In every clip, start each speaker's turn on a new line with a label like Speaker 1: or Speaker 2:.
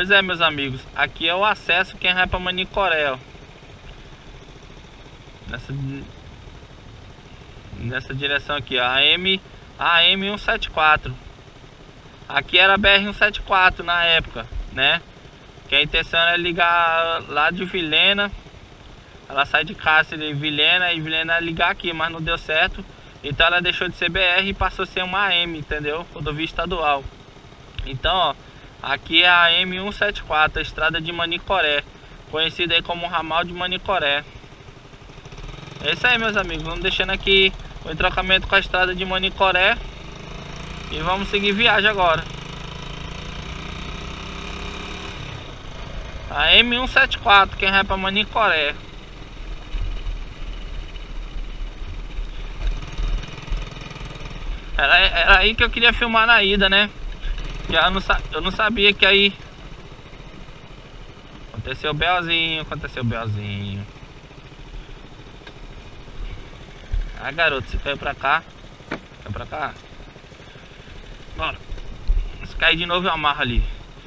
Speaker 1: Pois é, meus amigos, aqui é o acesso quem vai pra Manicoré, ó. Nessa direção aqui, ó, AM 174. Aqui era BR-174 na época, né? Que a intenção era ligar lá de Vilhena. Ela sai de Cáceres e Vilhena ligar aqui, mas não deu certo. Então ela deixou de ser BR e passou a ser uma AM, entendeu? Rodovia estadual. Então, ó, aqui é a AM 174, a estrada de Manicoré, conhecida aí como ramal de Manicoré. É isso aí, meus amigos, vamos deixando aqui o entrocamento com a estrada de Manicoré e vamos seguir viagem agora. A M174, quem vai pra Manicoré. Era aí que eu queria filmar na ida, né? Eu não sabia que aí aconteceu o BOzinho. Ah, garoto, você caiu pra cá. Caiu pra cá. Bora. Se cair de novo eu amarro ali.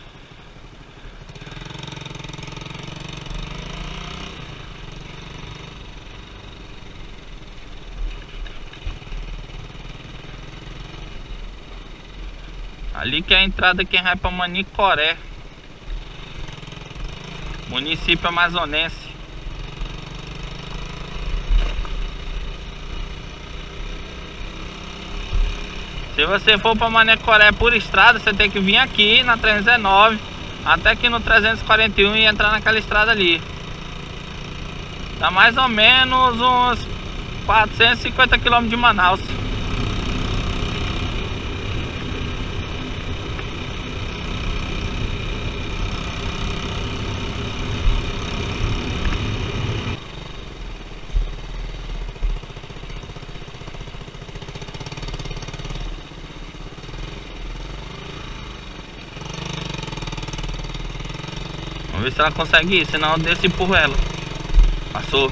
Speaker 1: Ali que é a entrada quem vai pra Manicoré, município amazonense. Se você for pra Manicoré por estrada, você tem que vir aqui na 319 até aqui no 341 e entrar naquela estrada ali. Dá mais ou menos uns 450 km de Manaus. Vamos ver se ela consegue ir, senão eu desço e empurro ela. Passou.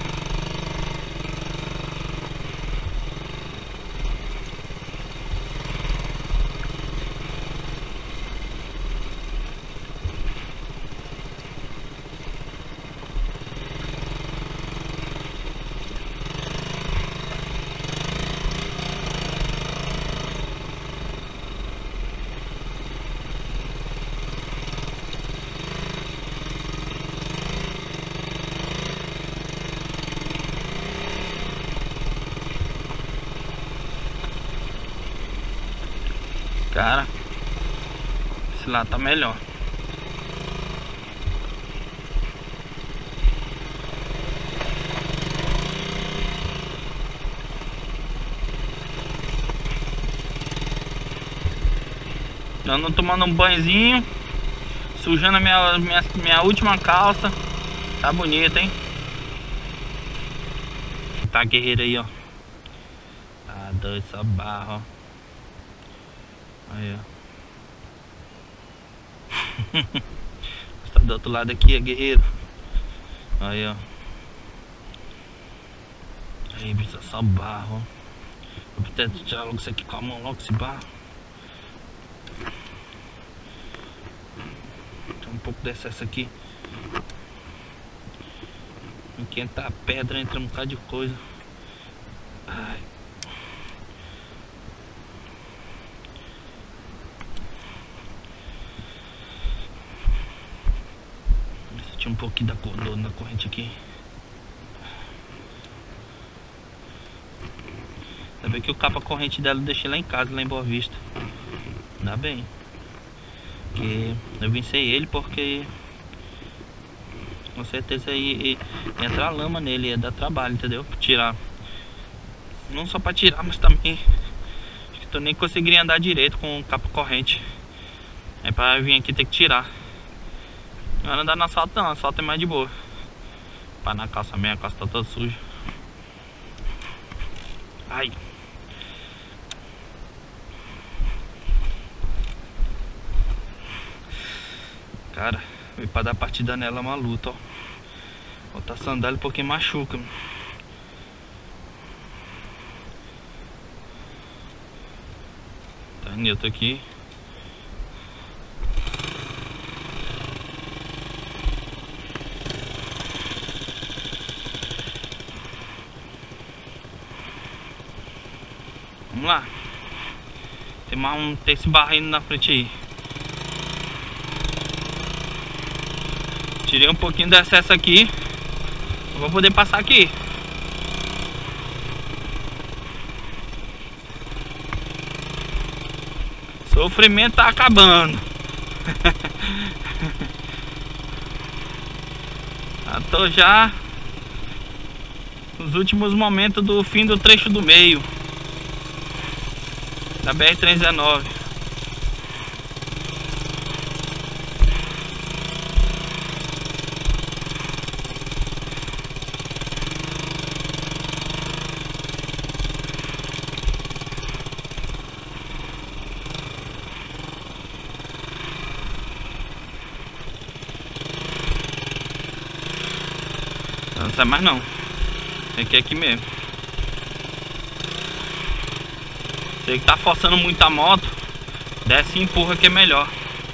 Speaker 1: Cara, esse lá tá melhor. Ando tomando um banhozinho, sujando a minha última calça. Tá bonita, hein? Tá guerreiro aí, ó. Tá doido essa barra, ó. Aí, ó. Tá do outro lado aqui, é guerreiro. Aí, ó. Aí, bicho, só barro, ó. Vou tentar tirar logo isso aqui com a mão, logo esse barro. Tem um pouco de excesso aqui. Aqui entra a pedra, entra um bocado de coisa. Ai. Tinha um pouquinho da cor na corrente aqui. Ainda bem que o capa corrente dela eu deixei lá em casa, lá em Boa Vista. Ainda bem. Porque eu vencei ele porque com certeza ia entrar lama nele, ia dar trabalho, entendeu? Pra tirar. Não só pra tirar, mas também acho que tu nem conseguiria andar direito com o capa corrente. É pra vir aqui ter que tirar. Não andar no asfalto não, asfalto é mais de boa. Pá na calça mesmo, a calça tá toda suja. Ai. Cara, veio pra dar partida nela uma luta, ó. Botar sandália porque machuca. Tá neutro aqui. Vamos lá. Tem esse barro aí na frente aí. Tirei um pouquinho do excesso aqui. Eu vou poder passar aqui. Sofrimento tá acabando. Tô já nos últimos momentos do fim do trecho do meio da BR-319. Não sai mais não. Tem que ir aqui mesmo. Você que tá forçando muito a moto, desce e empurra que é melhor.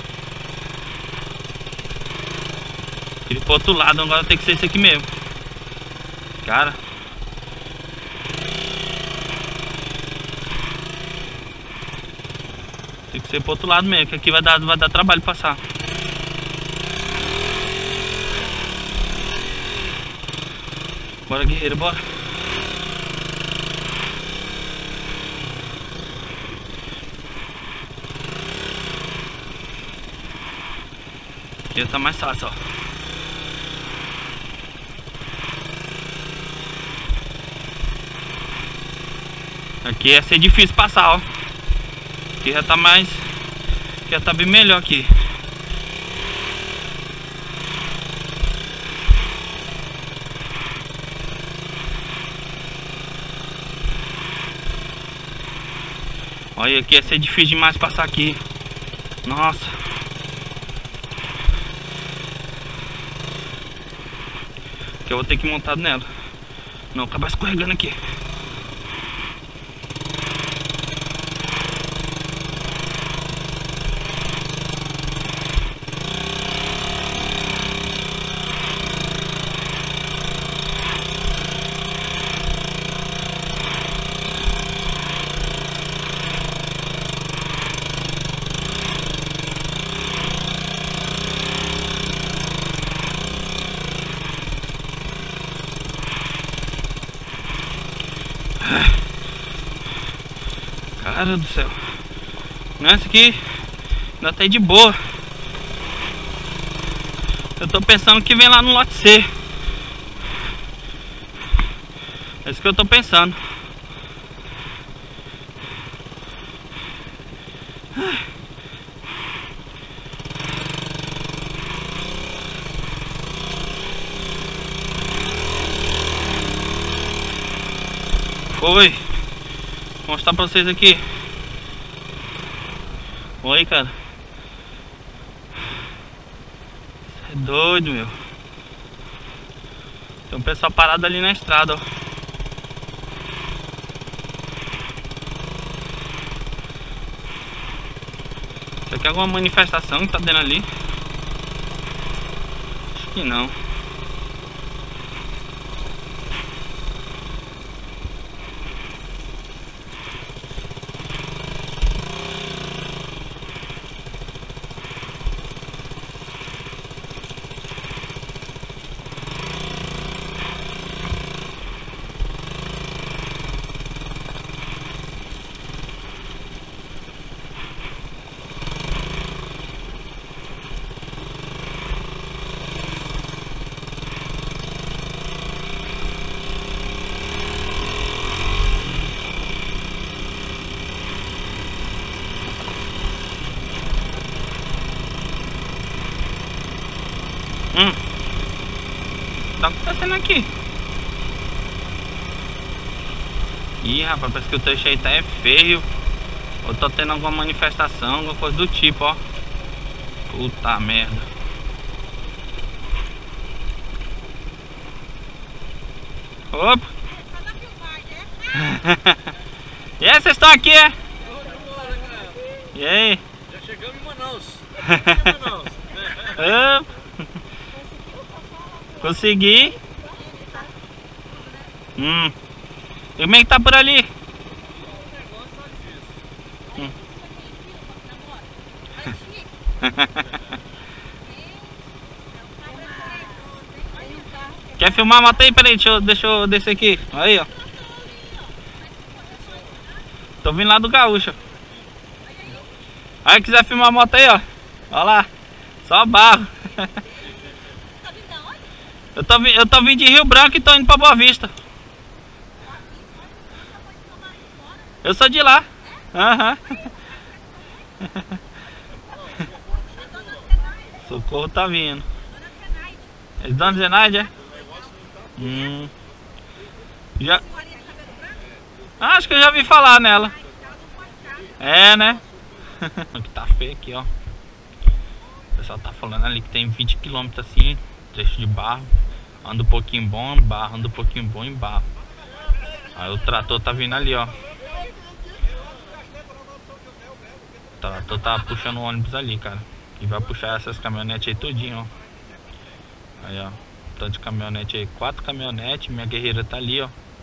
Speaker 1: Tira pro outro lado, agora tem que ser esse aqui mesmo. Cara. Tem que ser pro outro lado mesmo, que aqui vai dar trabalho passar. Bora, guerreiro, bora. Aqui tá mais fácil, ó. Aqui ia ser difícil passar, ó. Aqui já tá mais... já tá bem melhor aqui. Olha, aqui ia ser difícil demais passar aqui. Nossa. Que eu vou ter que montar nela. Não, acabar escorregando aqui. Cara do céu. Essa aqui ainda tá aí de boa. Eu tô pensando que vem lá no lote C. É isso que eu tô pensando. Foi. Vou mostrar pra vocês aqui. Oi, cara. Você é doido, meu. Tem um pessoal parado ali na estrada, ó. Isso aqui é alguma manifestação que tá dentro ali? Acho que não. Tá acontecendo aqui. Ih, rapaz, parece que o trecho aí tá feio. Ou tô tendo alguma manifestação, alguma coisa do tipo, ó. Puta merda. Opa. E aí, vocês estão aqui, é? E aí?
Speaker 2: Já chegamos em Manaus.
Speaker 1: Opa. Consegui. E como é que tá por ali? Quer filmar? Mata aí, peraí, deixa eu descer aqui. Aí, ó. Tô vindo lá do Gaúcho. Aí, quiser filmar a moto aí, ó. Olha lá. Só barro. Eu tô vindo de Rio Branco e tô indo pra Boa Vista. Eu sou de lá. Aham. Socorro tá vindo. É Dona Zenaide, é? Já... acho que eu já vi falar nela. É, né? Que tá feio aqui, ó. O pessoal tá falando ali que tem 20 km assim, trecho de barro. Anda um pouquinho bom em barro, anda um pouquinho bom em barro. Aí o trator tá vindo ali, ó. O trator tá puxando o ônibus ali, cara. E vai puxar essas caminhonetes aí tudinho, ó. Aí, ó. Tanto de caminhonete aí, 4 caminhonetes. Minha guerreira tá ali, ó.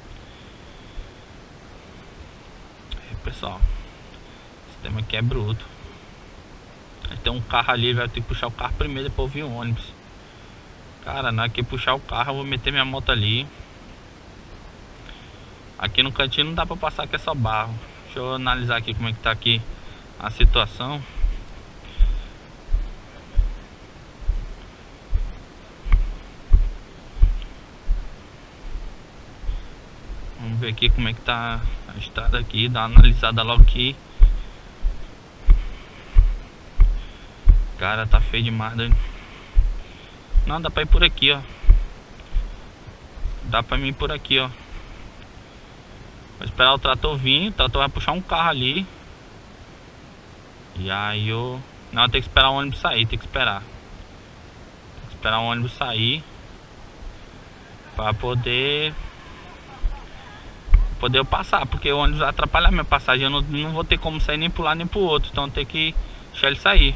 Speaker 1: Aí, pessoal, o sistema aqui é bruto. Aí tem um carro ali, vai ter que puxar o carro primeiro, depois vir o ônibus. Cara, na hora que puxar o carro, eu vou meter minha moto ali. Aqui no cantinho não dá pra passar, que é só barro. Deixa eu analisar aqui como é que tá aqui a situação. Vamos ver aqui como é que tá a estrada aqui, dar uma analisada logo aqui. Cara, tá feio demais, né? Não, dá pra ir por aqui, ó. Dá pra mim ir por aqui, ó. Vou esperar o trator vir. O trator vai puxar um carro ali. E aí eu... não, tem que esperar o ônibus sair. Tem que esperar. Tem que esperar o ônibus sair pra poder eu passar. Porque o ônibus vai atrapalhar a minha passagem. Eu não vou ter como sair nem pro lado nem pro outro. Então tem que deixar ele sair.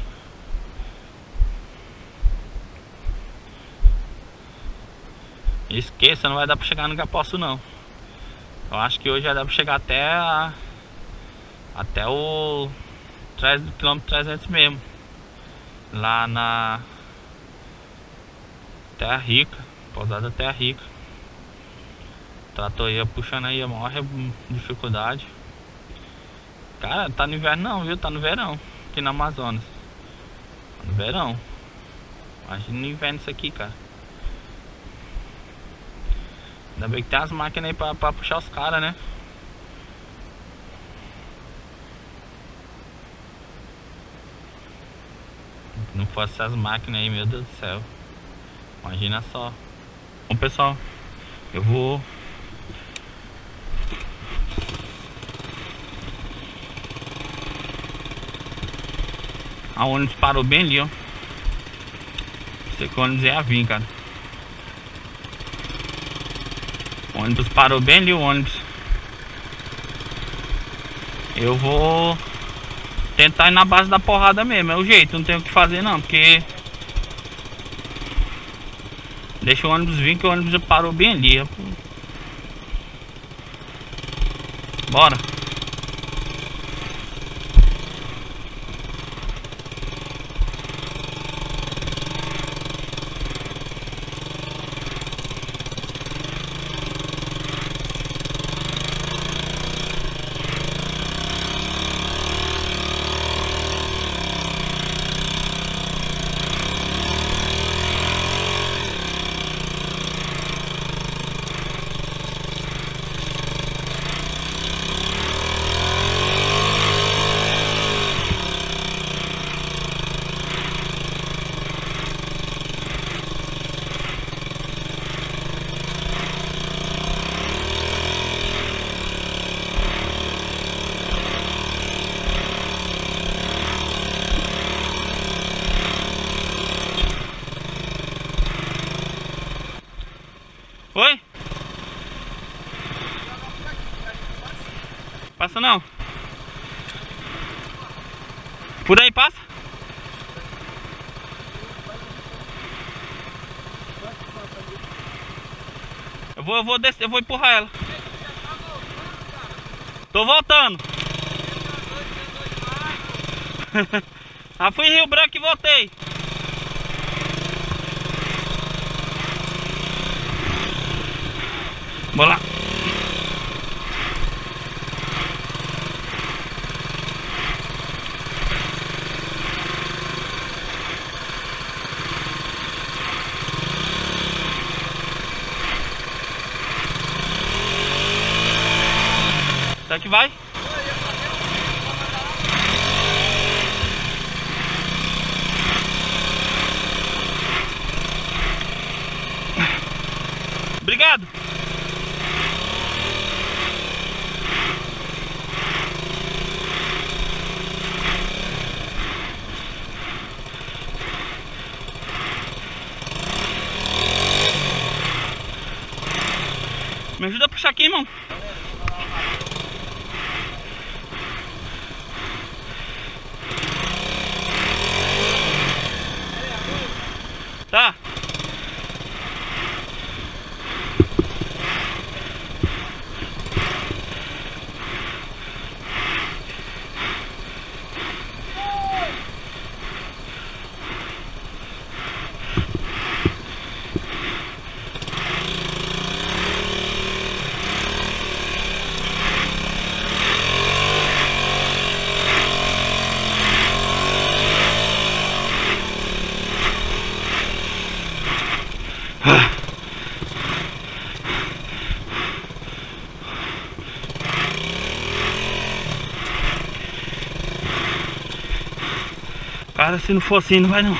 Speaker 1: Esqueça, não vai dar pra chegar no Igapoçu não. Eu acho que hoje já dá pra chegar até o quilômetro 300 mesmo. Lá na Terra Rica, pousada Terra Rica. Trator aí puxando aí a maior dificuldade. Cara, tá no inverno não, viu? Tá no verão aqui na Amazonas. Tá no verão. Imagina no inverno isso aqui, cara. Ainda bem que tem as máquinas aí pra puxar os caras, né? Se não fosse essas máquinas aí, meu Deus do céu. Imagina só. Bom, pessoal, eu vou... a ônibus parou bem ali, ó. Sei que o ônibus ia vir, cara. O ônibus parou bem ali, o ônibus. Eu vou tentar ir na base da porrada mesmo, é o jeito, não tenho o que fazer não, porque deixa o ônibus vir, que o ônibus já parou bem ali. Bora. Oi? Passa não. Por aí passa? Eu vou descer, eu vou empurrar ela. Tô voltando. Ah, fui em Rio Branco e voltei. Bora lá. Será que vai? Obrigado. Me ajuda a puxar aqui, irmão. Tá. Cara, se não for assim, não vai não.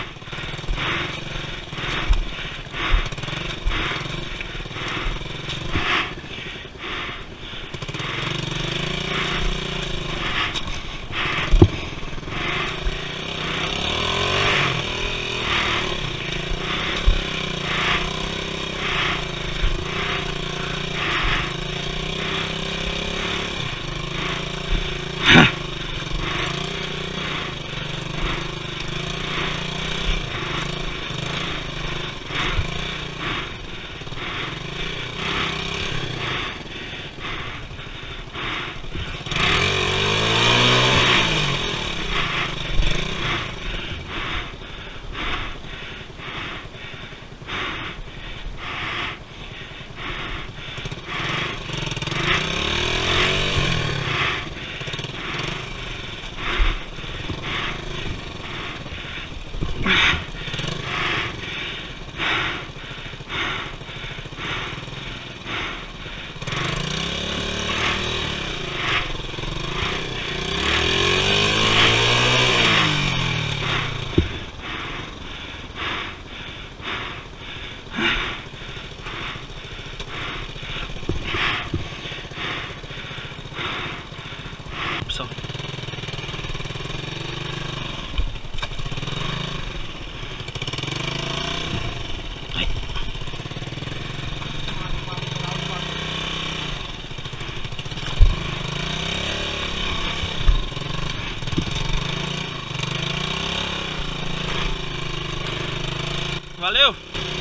Speaker 1: Valeu!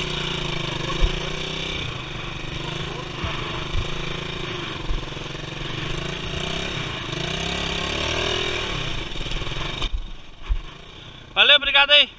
Speaker 1: Valeu, obrigado aí!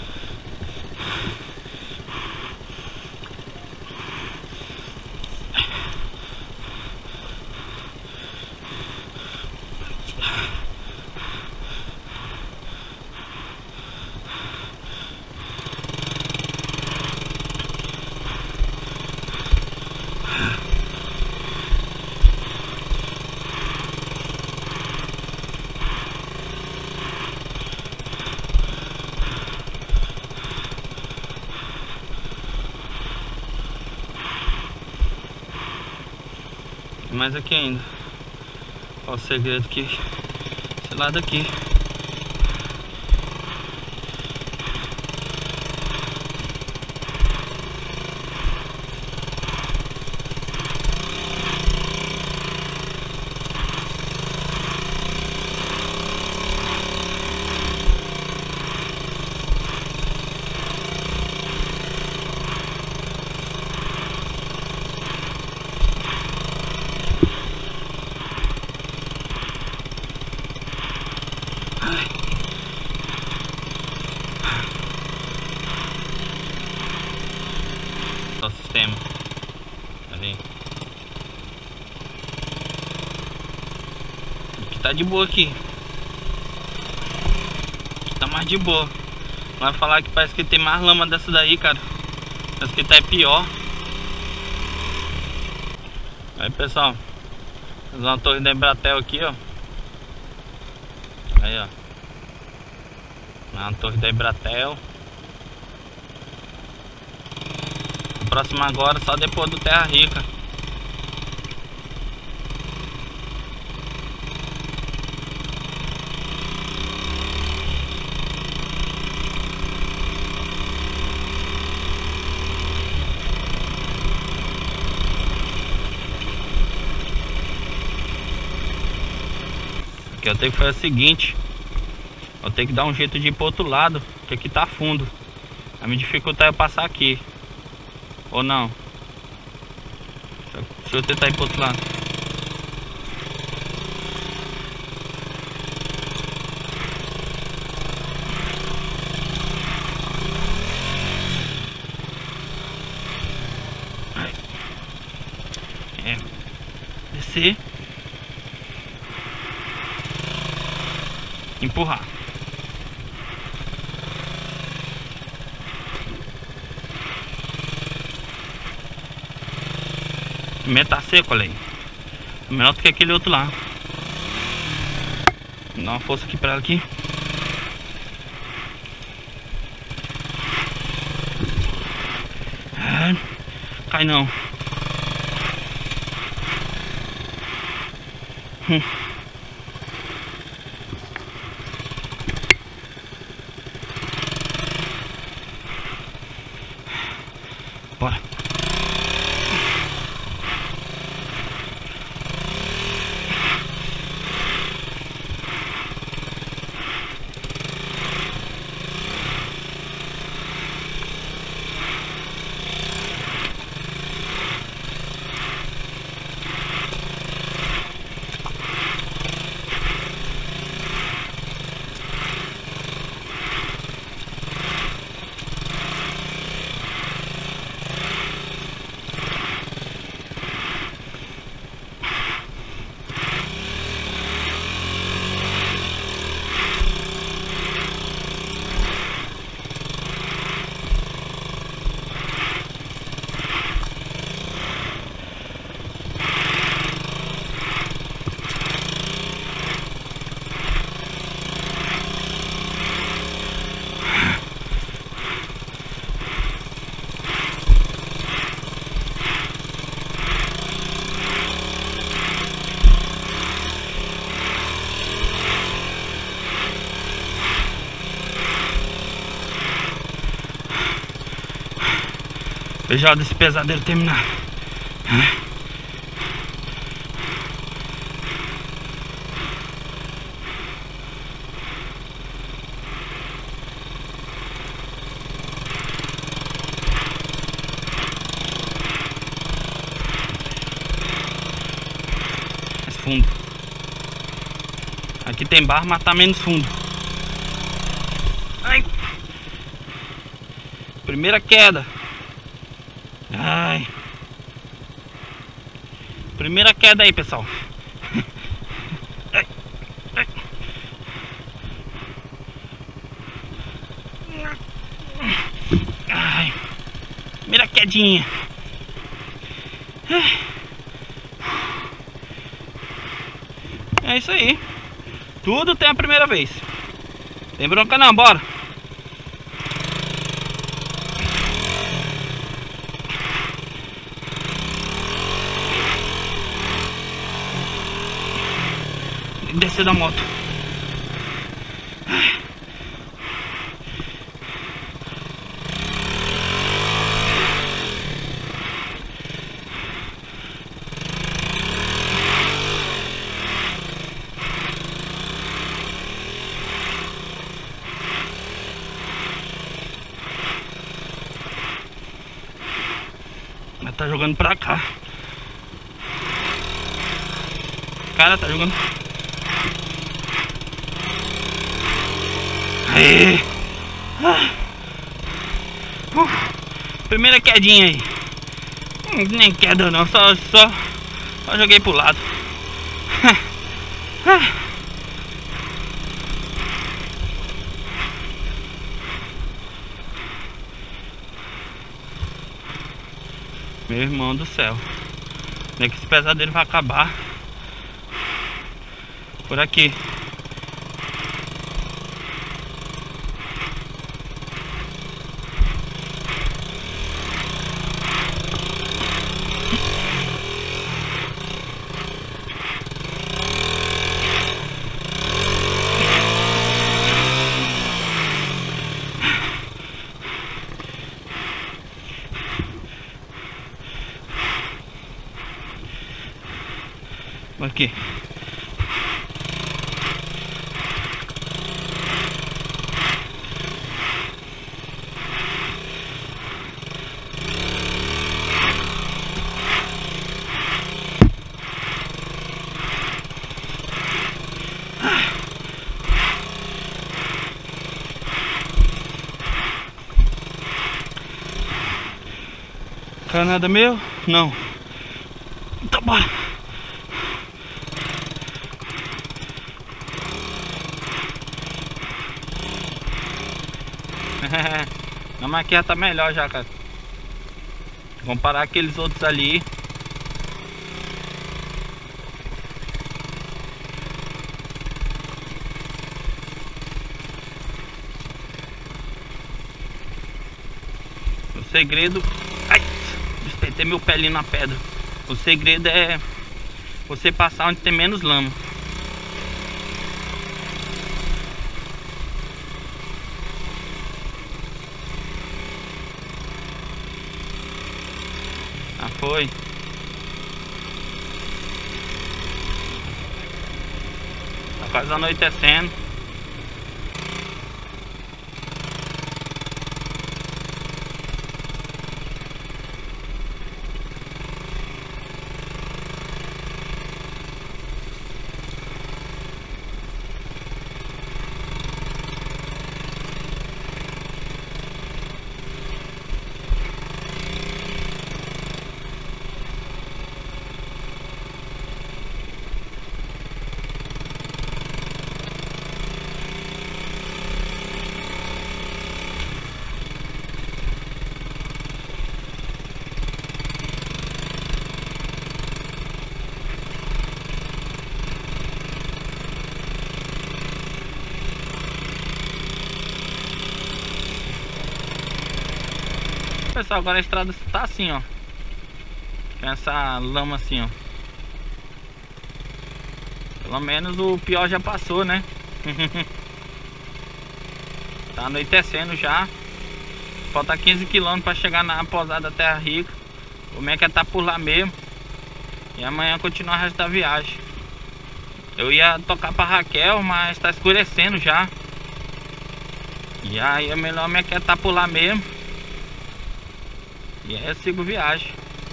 Speaker 1: Mais aqui ainda. Olha o segredo que esse lado aqui. Ali. Aqui tá de boa aqui. Tá mais de boa. Vai falar que parece que tem mais lama dessa daí, cara. Parece que tá é pior. Aí, pessoal, fazer uma torre da Embratel aqui, ó. Aí, ó. Uma torre da Embratel. A próxima agora só depois do Terra Rica. Aqui eu tenho que fazer o seguinte. Eu tenho que dar um jeito de ir pro outro lado, que aqui tá fundo. Vai me dificultar eu passar aqui. Ou não? Deixa eu tentar ir pro outro lado. Aí. É. Descer. Empurrar. Primeiro tá seco, olha aí. Menor do que aquele outro lá. Vou dar uma força aqui pra ela aqui. Cai não. Bora. Veja a hora desse pesadelo terminar. Mais fundo. Aqui tem barro, mas tá menos fundo. Ai. Primeira queda. Ai. Primeira queda aí, pessoal. Ai. Ai. Ai. Primeira quedinha. É isso aí. Tudo tem a primeira vez. Tem bronca não, bora. Descer da moto. Mas tá jogando pra cá. Cara, tá jogando. Aê. Primeira quedinha aí. Nem queda não, só joguei pro lado. Meu irmão do céu, como é que esse pesadelo vai acabar? Por aqui. Aqui. Caiu nada meu? Não. Então bora. A maquia tá melhor já, cara. Comparar aqueles outros ali. O segredo... Ai, despetei meu pé ali na pedra. O segredo é você passar onde tem menos lama. Ah, foi. Tá quase anoitecendo. Pessoal, agora a estrada tá assim, ó. Tem essa lama assim, ó. Pelo menos o pior já passou, né? Tá anoitecendo já. Falta 15 km para chegar na pousada Terra Rica. Como é que tá por lá mesmo. E amanhã continuar o resto da viagem. Eu ia tocar pra Raquel, mas tá escurecendo já. E aí é melhor me aquietar por lá mesmo. E aí eu sigo viagem.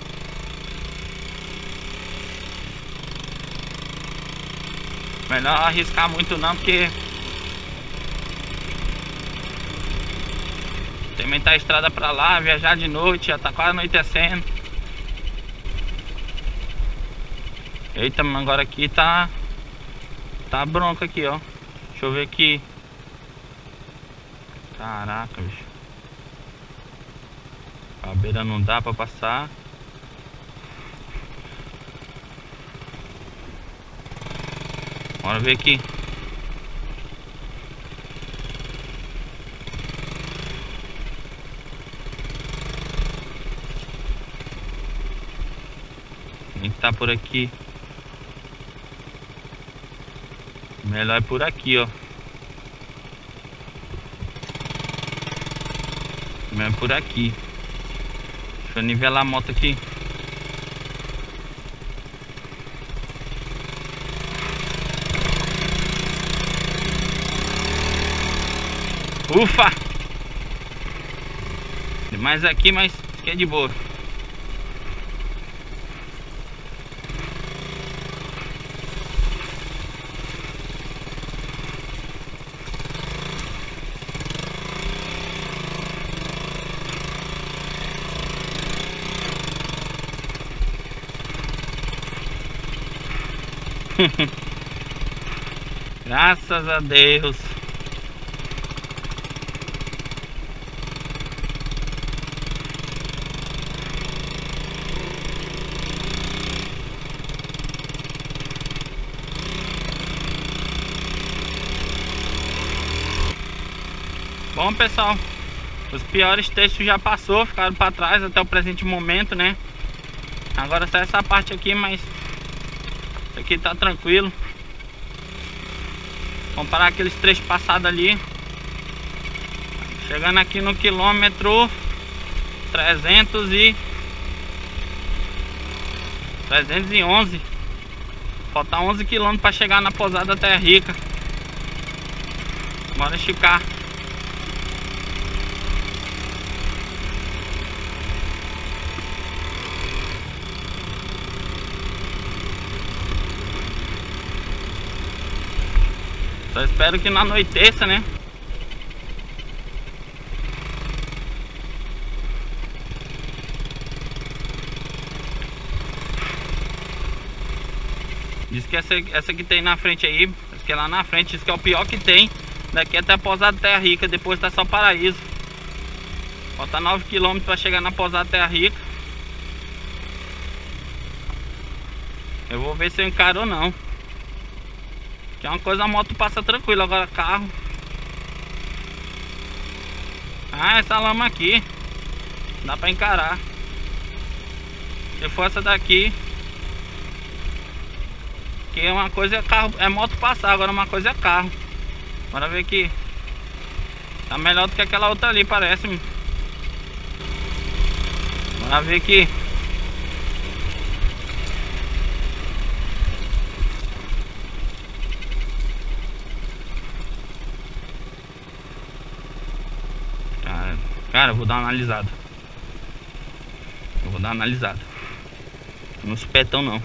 Speaker 1: Melhor arriscar muito não, porque também tá a estrada pra lá, viajar de noite, já tá quase anoitecendo. Eita, mas agora aqui tá bronca aqui, ó. Deixa eu ver aqui. Caraca, bicho. A beira não dá pra passar. Bora ver aqui. Quem tá por aqui? Melhor é por aqui, ó. Melhor é por aqui. Deixa eu nivelar a moto aqui. Ufa! Tem mais aqui, mas que é de boa. Graças a Deus. Bom, pessoal, os piores textos já passou, ficaram para trás até o presente momento, né? Agora só essa parte aqui, mas isso aqui tá tranquilo. Vamos parar aqueles trechos passados ali. Chegando aqui no quilômetro 311. Falta 11 quilômetros para chegar na pousada Terra Rica. Bora esticar. Só espero que não anoiteça, né? Diz que essa que tem na frente aí, essa que é lá na frente, diz que é o pior que tem. Daqui até a pousada Terra Rica, depois tá só Paraíso. Falta 9 km para chegar na pousada Terra Rica. Eu vou ver se eu encaro ou não. Que é uma coisa, a moto passa tranquilo, agora carro. Ah, essa lama aqui dá pra encarar. Se for essa daqui, que é uma coisa é carro, é moto passar, agora uma coisa é carro. Bora ver aqui. Tá melhor do que aquela outra ali, parece-me. Bora ver aqui. Cara, eu vou dar uma analisada. Não supetão não.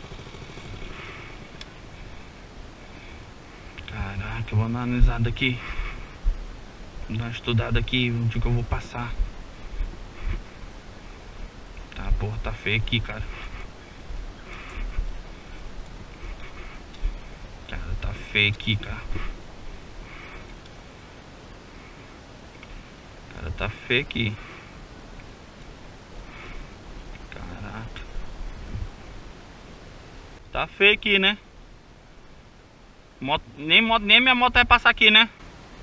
Speaker 1: Caraca, eu vou dar uma analisada aqui. Vou dar uma estudada aqui, onde que eu vou passar. Tá, porra, tá feio aqui, cara. Cara, tá feio aqui, cara. Cara, tá feio aqui. Caraca. Tá feio aqui, né? Nem minha moto vai passar aqui, né?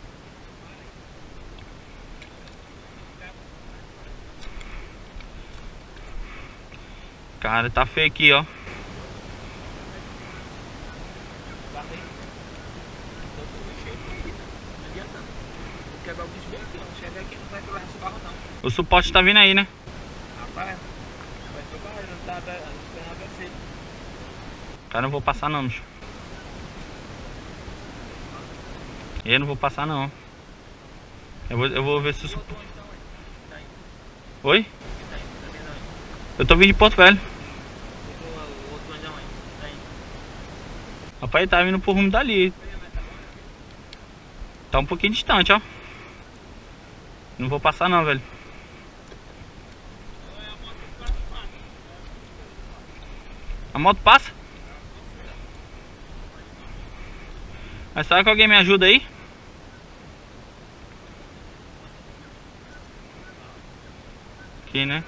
Speaker 1: Cara, tá feio aqui, ó. O suporte tá vindo aí, né? Rapaz, vai tocar, não tá esperando você. Cara, não vou passar não, bicho. Eu não vou passar não. Eu vou ver se o suporte... Oi? Eu tô vindo de Porto Velho. Rapaz, ele tá vindo pro rumo dali. Tá um pouquinho distante, ó. Não vou passar não, velho. A moto passa? Mas será que alguém me ajuda aí? Aqui, né?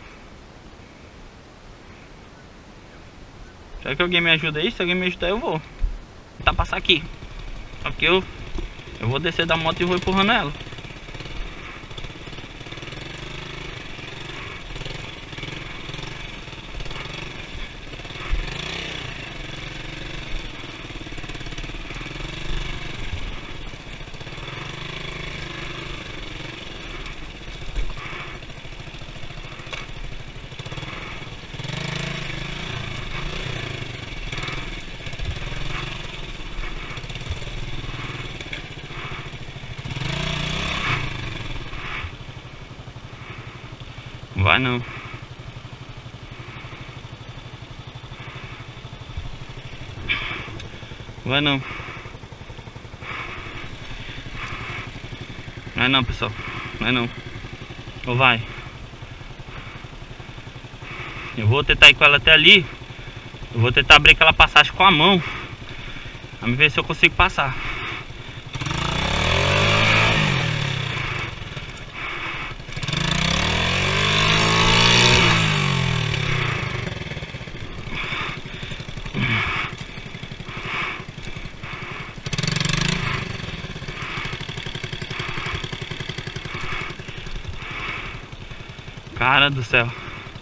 Speaker 1: Será que alguém me ajuda aí? Se alguém me ajudar, eu vou tentar passar aqui. Só que eu vou descer da moto e vou empurrando ela. Vai não. Vai não. Vai não, pessoal. Vai não. Ou vai? Eu vou tentar ir com ela até ali. Eu vou tentar abrir aquela passagem com a mão. Vamos ver se eu consigo passar. Cara do céu.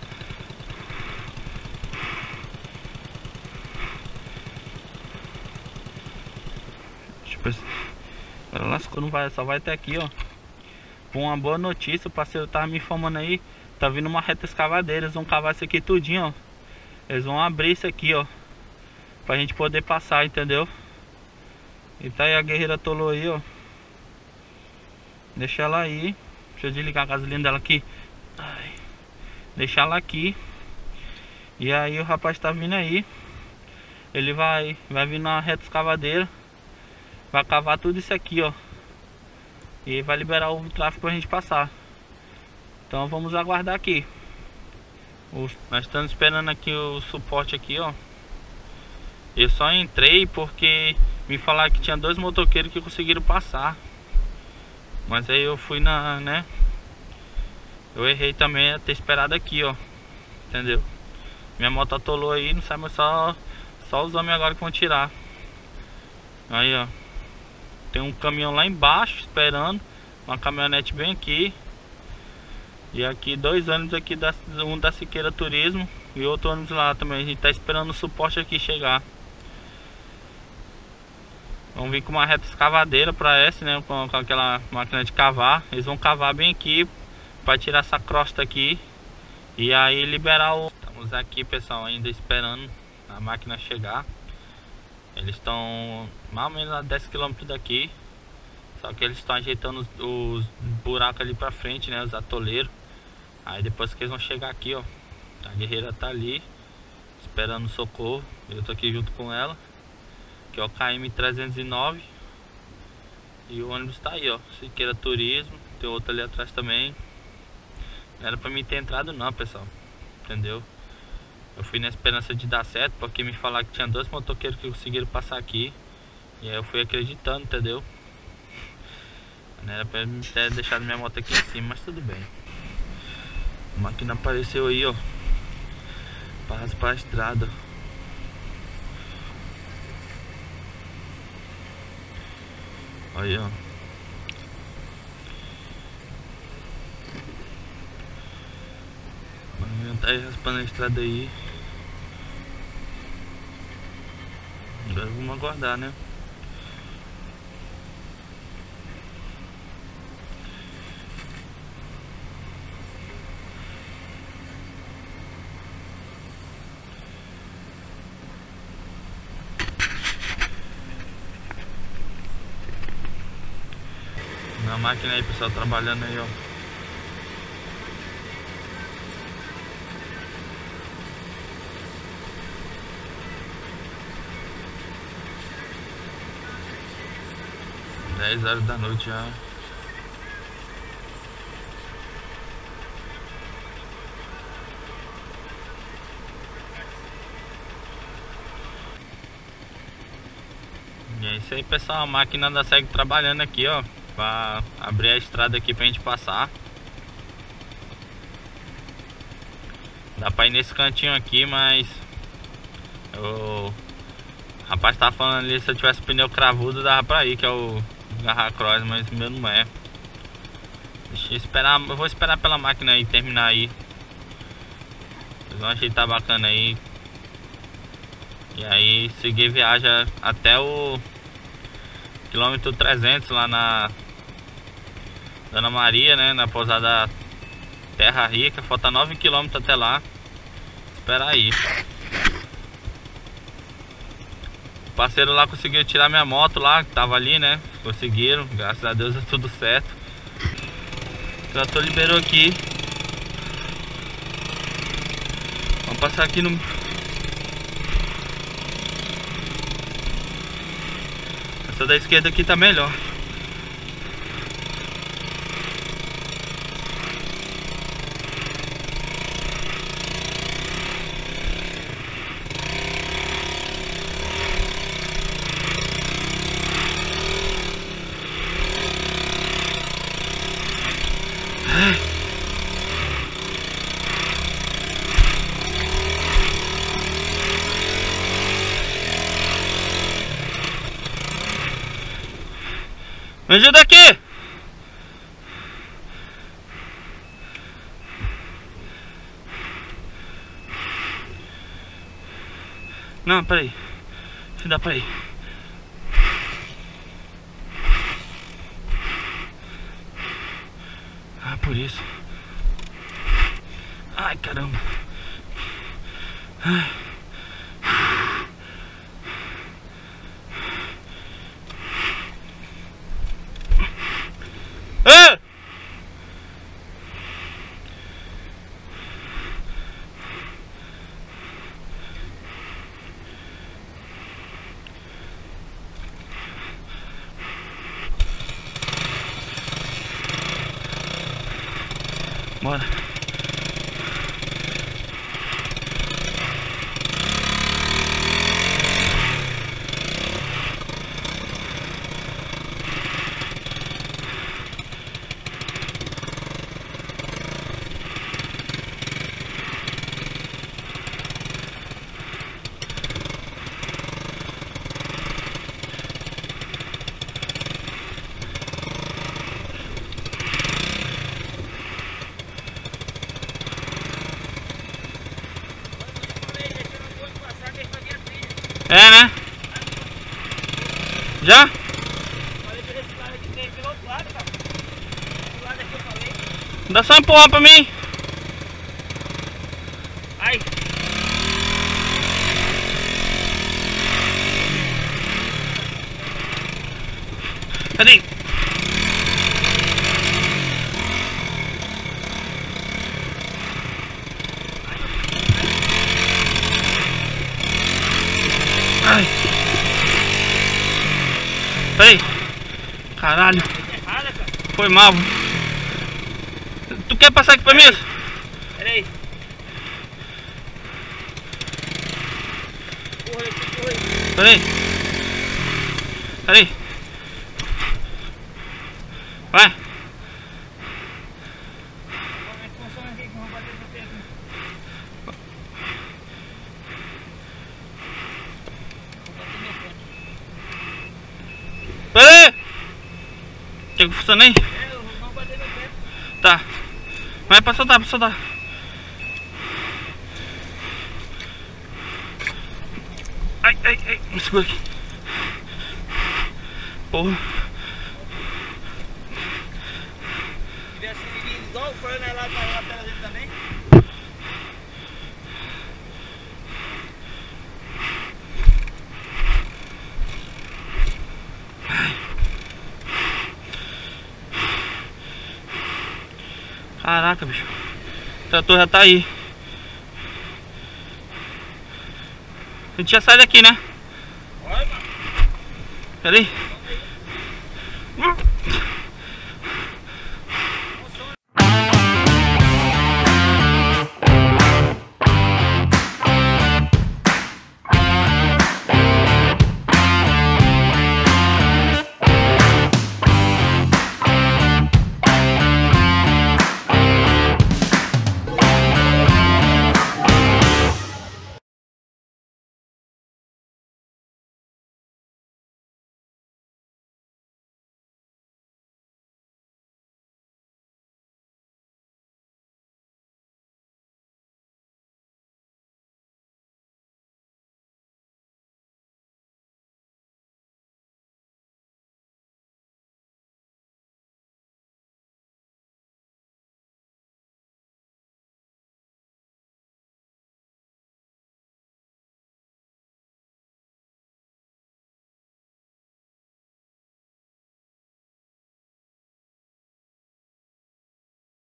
Speaker 1: Tipo assim, agora lascou, não vai, só vai até aqui, ó. Com uma boa notícia, o parceiro tava me informando aí. Tá vindo uma reta escavadeira. Eles vão cavar isso aqui tudinho, ó. Eles vão abrir isso aqui, ó, pra gente poder passar, entendeu? E tá aí, a guerreira atolou aí, ó. Deixa ela aí. Deixa eu desligar a gasolina dela aqui. Ai. Deixar ela aqui. E aí o rapaz tá vindo aí. Ele vai vir na reta escavadeira. Vai cavar tudo isso aqui, ó. E vai liberar o tráfego pra gente passar. Então vamos aguardar aqui. Nós estamos esperando aqui o suporte aqui, ó. Eu só entrei porque me falaram que tinha 2 motoqueiros que conseguiram passar. Mas aí eu fui né? Eu errei também a ter esperado aqui, ó. Entendeu? Minha moto atolou aí, não sai mais, só os homens agora que vão tirar. Aí, ó. Tem um caminhão lá embaixo esperando. Uma caminhonete bem aqui. E aqui 2 ônibus aqui, um da Siqueira Turismo e outro ônibus lá também. A gente tá esperando o suporte aqui chegar. Vão vir com uma reta escavadeira pra essa, né? Com aquela máquina de cavar. Eles vão cavar bem aqui pra tirar essa crosta aqui. E aí liberar o... Estamos aqui, pessoal, ainda esperando a máquina chegar. Eles estão mais ou menos a 10 km daqui. Só que eles estão ajeitando os buracos ali pra frente, né? Os atoleiros. Aí depois que eles vão chegar aqui, ó. A guerreira tá ali esperando socorro. Eu tô aqui junto com ela. Que é o KM 309. E o ônibus tá aí, ó. Siqueira Turismo. Tem outro ali atrás também. Não era pra mim ter entrado não, pessoal. Entendeu? Eu fui na esperança de dar certo, porque me falaram que tinha 2 motoqueiros que conseguiram passar aqui. E aí eu fui acreditando, entendeu? Não era pra me ter deixado minha moto aqui em cima, mas tudo bem. A máquina apareceu aí, ó. Para raspar a estrada. Aí, ó. A máquina tá aí raspando a estrada aí. Agora vamos aguardar, né? Na máquina aí, pessoal, trabalhando aí, ó. Dez horas da noite já. E é isso aí, pessoal. A máquina ainda segue trabalhando aqui, ó. Pra abrir a estrada aqui pra gente passar. Dá pra ir nesse cantinho aqui, mas o rapaz tava falando ali, se eu tivesse pneu cravudo dava pra ir, que é o Garra Cross, mas o meu não é. Deixa eu esperar, eu vou esperar pela máquina aí terminar aí. Eles vão ajeitar bacana aí. E aí seguir viagem até o quilômetro 300 lá na Dona Maria, né? Na pousada Terra Rica. Falta 9 km até lá. Espera aí. O parceiro lá conseguiu tirar minha moto lá, que tava ali, né? Conseguiram, graças a Deus é tudo certo. O trator liberou aqui. Vamos passar aqui no... Essa da esquerda aqui tá melhor. Me ajuda aqui! Não, peraí. Se dá pra ir. Ah, por isso. Ai, caramba. Ai. Ah! Bora. É, né? Já?
Speaker 2: Falei pra esse lado aqui, tem pelo outro lado, cara. Do lado aqui eu falei.
Speaker 1: Dá só um empurrão pra mim.
Speaker 2: Ai.
Speaker 1: Cadê? Ai. Peraí. Caralho.
Speaker 2: Errada, cara.
Speaker 1: Foi mal. Tu quer passar aqui pra mim?
Speaker 2: Pera aí. Empurra aí, empurra aí.
Speaker 1: Peraí. Peraí. Vai.
Speaker 2: Funciona aqui que eu vou bater no tempo.
Speaker 1: Peraí. Quer que funcione aí?
Speaker 2: É, eu vou bater no tempo.
Speaker 1: Tá. Vai pra soltar, pra soltar. Ai, ai, ai. Me segura aqui. Porra.
Speaker 2: Se tivesse vindo igual foi, né, lá na tela dele também.
Speaker 1: Caraca, bicho. O trator já tá aí. A gente já sai daqui, né?
Speaker 2: Olha, mano.
Speaker 1: Pera aí.